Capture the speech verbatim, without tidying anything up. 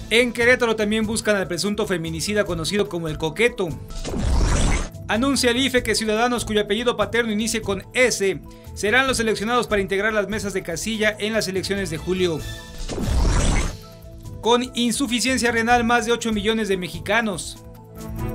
En Querétaro también buscan al presunto feminicida conocido como el Coqueto. Anuncia el I F E que ciudadanos cuyo apellido paterno inicie con S serán los seleccionados para integrar las mesas de casilla en las elecciones de julio. Con insuficiencia renal, más de ocho millones de mexicanos.